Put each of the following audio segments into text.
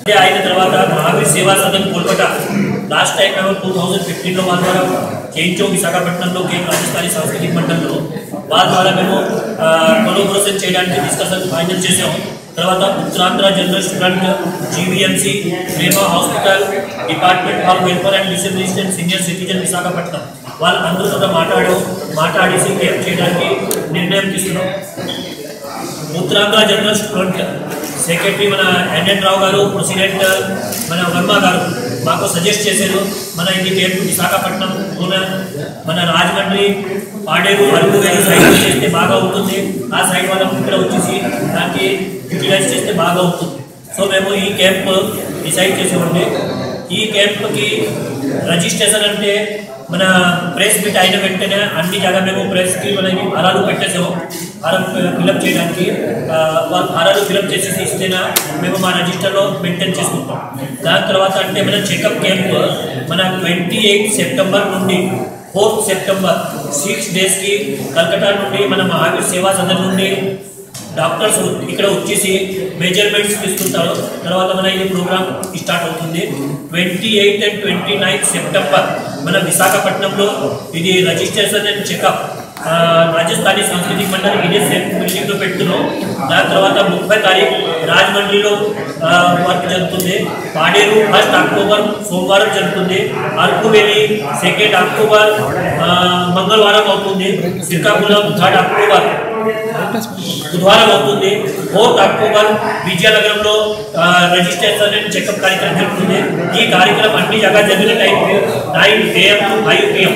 అయిన తర్వాత మహావీర్ సేవా సదన్ కోల్కతా లాస్ట్ టైం మేము 2015లో వాళ్ళ ద్వారా చేయించాం విశాఖపట్నంలో కేఎం రాజస్థానీ సాంస్కృతిక మండలిలో వాళ్ళ ద్వారా మేము కొలాబరేషన్ చేయడానికి డిస్కషన్ ఫైనల్ చేసాము. తర్వాత Uttarandhra general student GVMC Prema hospital department of welfare and disability and senior citizen Visakhapatnam వాళ్ళందరితో మాట్లాడేసి క్యాంప్ చేయడానికి నిర్ణయం తీసుకున్నాం. ఉత్తరాంధ్ర జనరల్ స్టూడెంట్ సెక్రటరీ మన ఎన్ఎన్ రావు గారు, ప్రెసిడెంట్ మన వర్మ గారు మాకు సజెస్ట్ చేశారు మన ఇది క్యాంప్ విశాఖపట్నం మన రాజమండ్రి పాడేరు అరకు వేలు సైడ్ చేస్తే బాగా ఉంటుంది, ఆ సైడ్ వాళ్ళకి ఇక్కడ వచ్చేసి దానికి యూటిలైజ్ చేస్తే బాగా ఉంటుంది. సో మేము ఈ క్యాంప్ డిసైడ్ చేసామండి. ఈ క్యాంప్కి రిజిస్ట్రేషన్ అంటే మన ప్రెస్ మీట్ అయిన వెంటనే అన్ని జాగా మేము ప్రెస్కి మనకి ఫారాలు పెట్టేసాము. ఫారం ఫిలప్ చేయడానికి వాళ్ళు ఫారాలు ఫిలప్ చేసేసి ఇస్తేనా మేము మా రిజిస్టర్లో మెయింటైన్ చేసుకుంటాం. దాని తర్వాత అంటే మన చెకప్ క్యాంప్ మన 28 సెప్టెంబర్ నుండి 4 సెప్టెంబర్ 6 డేస్కి కలకత్తా నుండి మన మహావీర్ సేవా సదన్ నుండి డాక్టర్స్ ఇక్కడ వచ్చేసి మెజర్మెంట్స్ తీసుకుంటారు. తర్వాత మన ఇది ప్రోగ్రామ్ స్టార్ట్ అవుతుంది. 28 and 29 సెప్టెంబర్ మన విశాఖపట్నంలో ఇది రిజిస్ట్రేషన్ అండ్ చెకప్ రాజస్థానీ సాంస్కృతిక మండలి ఇదే సేమ్ బిల్డింగ్లో పెడుతున్నాం. దాని తర్వాత 30 తారీఖు రాజమండ్రిలో వర్క్ జరుగుతుంది. పాడేరు 1 అక్టోబర్ సోమవారం జరుగుతుంది. అరకు వేలి 2 అక్టోబర్ మంగళవారం అవుతుంది. శ్రీకాకుళం 3 అక్టోబర్ బుధవారం అవుతుంది. 4 అక్టోబర్ విజయనగరంలో రిజిస్ట్రేషన్ అండ్ చెకప్ కార్యక్రమం జరుగుతుంది. ఈ కార్యక్రమం అన్ని జగह జరిగిన టైం 9 AM to 5 PM.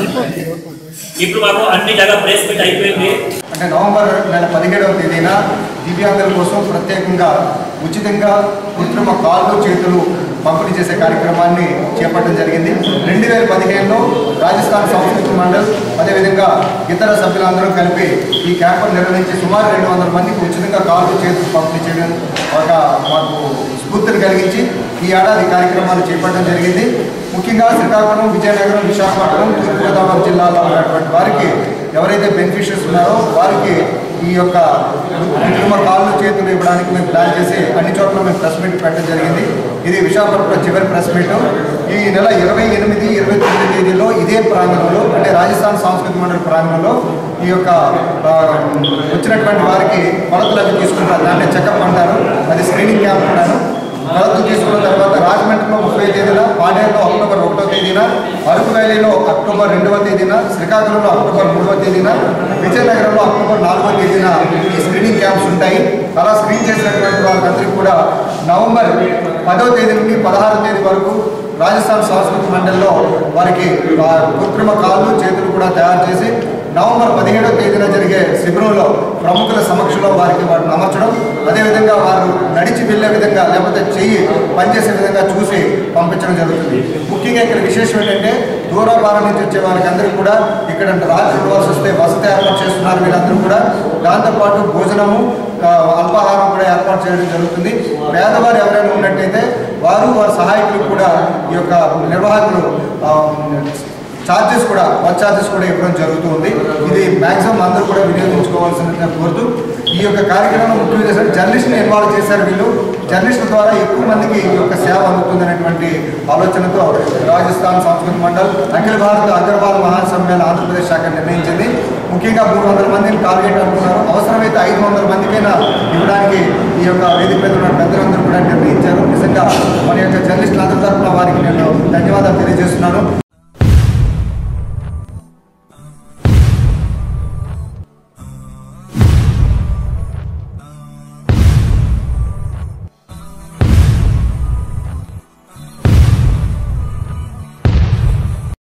ఇప్పుడు మాకు అన్ని జగह ప్రెస్ మీట్ అయిపోయింది. అంటే నవంబర్ నెల 17వ తేదీన దివ్యాంగుల కోసం ప్రత్యేకంగా ఉచితంగా కృత్రిమ కాళ్ళు చేతులు పంపిణీ చేసే కార్యక్రమాన్ని చేపట్టడం జరిగింది. 2015లో రాజస్థాన్ సాంస్కృతిక మండలి అదేవిధంగా ఇతర సభ్యులందరూ కలిపి ఈ క్యాంపును నిర్వహించి సుమారు 200 మందికి ఉచితంగా కాళ్ళు చేతులు పంపిణీ చేయడం ఒక మాకు స్ఫూర్తిని కలిగించి ఈ ఏడాది కార్యక్రమాలు చేపట్టడం జరిగింది. ముఖ్యంగా శ్రీకాకుళం, విజయనగరం, విశాఖపట్నం, తూర్పుగోదావరి జిల్లాలో ఉన్నటువంటి వారికి ఎవరైతే బెనిఫిషియర్స్ ఉన్నారో వారికి ఈ యొక్క కృత్రిమ కాళ్ళు చేతులు ఇవ్వడానికి మేము ప్లాన్ చేసి అన్ని చోట్ల మేము ప్రెస్ మీట్ పెట్టడం జరిగింది. ఇది విశాఖపట్నం చివరి ప్రెస్ మీట్. ఈ నెల 28, 29 తేదీలో ఇదే ప్రాంగణంలో అంటే రాజస్థాన్ సాంస్కృతిక మండలి ప్రాంగణంలో ఈ యొక్క వచ్చినటువంటి వారికి కొలతలు అవి తీసుకుంటారు. దాన్ని చెకప్ అంటారు, అది స్క్రీనింగ్ క్యాంప్ అంటారు. కొలతలు తీసుకున్న తర్వాత రాజమండ్రిలో 30 తేదీన, పాడేరులో అక్టోబర్ 1వ తేదీన, అరకు వ్యాలీలో అక్టోబర్ 2వ తేదీన, శ్రీకాకుళంలో అక్టోబర్ 3వ తేదీన, విజయనగరంలో అక్టోబర్ 4వ తేదీన ఈ స్క్రీనింగ్ క్యాంప్స్ ఉంటాయి. అలా స్క్రీన్ చేసినటువంటి వాళ్ళందరికీ కూడా నవంబర్ 10వ తేదీ నుండి 16వ తేదీ వరకు రాజస్థాన్ సాంస్కృతిక మండలిలో వారికి కృత్రిమ కాళ్ళు చేతులు కూడా తయారు చేసి నవంబర్ 17వ తేదీన జరిగే శిబిరంలో ప్రముఖుల సమక్షంలో వారికి వాటిని అమర్చడం, అదేవిధంగా వారు నడిచి వెళ్ళే విధంగా లేకపోతే చెయ్యి పనిచేసే విధంగా చూసి పంపించడం జరుగుతుంది. ముఖ్యంగా ఇక్కడ విశేషం ఏంటంటే దూరభారం నుంచి వచ్చే వారికి అందరికీ కూడా ఇక్కడ రాత్రి ఉండవలసి వస్తే వసతి ఏర్పాటు చేస్తున్నారు వీళ్ళందరూ కూడా. దాంతోపాటు భోజనము, అల్పాహారం కూడా ఏర్పాటు చేయడం జరుగుతుంది. పేదవారు ఎవరైనా ఉన్నట్టయితే వారి సహాయకులు కూడా ఈ యొక్క నిర్వాహకులు బస్ ఛార్జెస్ కూడా ఇవ్వడం జరుగుతుంది. ఇది మ్యాక్సిమం అందరూ కూడా వినియోగించుకోవాల్సిందిగా కోరుతూ ఈ యొక్క కార్యక్రమం ముఖ్య ఉద్దేశం జర్నలిస్ట్ని ఇన్వాల్వ్ చేశారు. వీళ్ళు జర్నలిస్టుల ద్వారా ఎక్కువ మందికి ఈ యొక్క సేవ అందుతుందనేటువంటి ఆలోచనతో రాజస్థాన్ సాంస్కృతిక మండలి అఖిల భారత అగ్రవాల్ మహాసమ్మేళన ఆంధ్రప్రదేశ్ శాఖ నిర్ణయించింది. ముఖ్యంగా 300 మందిని టార్గెట్ అనుకున్నారు. అవసరమైతే 500 మందికైనా ఇవ్వడానికి ఈ యొక్క వేదిక మీద ఉన్న పెద్దలందరూ కూడా నిర్ణయించారు. నిజంగా మన యొక్క జర్నలిస్టులందరి తరఫున వారికి నేను ధన్యవాదాలు తెలియజేస్తున్నాను.